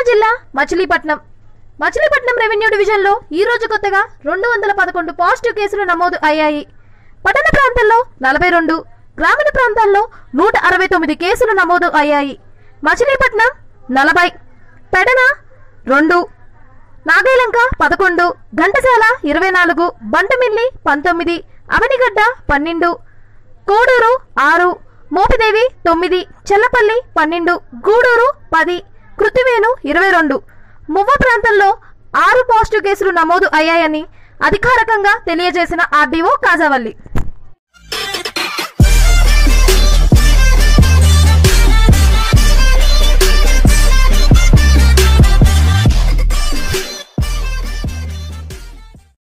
జిల్లా మచిలీపట్నం రెవెన్యూ డివిజన్లో ఈ రోజు కొత్తగా 211 పాజిటివ్ కేసులు నమోదు అయ్యాయి. పట్టణ ప్రాంతాల్లో 42, గ్రామీణ ప్రాంతాల్లో 169 కేసులు నమోదు అయ్యాయి. మచిలీపట్నం 40, పెడన 2, నాగేలంక 11, ఘంటసాల 24, బంటమిల్లి 19, అవనిగడ్డ 12, కోడూరు 6, మోపిదేవి 9, చెల్లపల్లి 12, గూడూరు 10, కృత్తివేణు 22, మువ్వ ప్రాంతంలో 6 పాజిటివ్ కేసులు నమోదు అయ్యాయని అధికారికంగా తెలియజేసిన ఆర్డీఓ కాజావల్లి.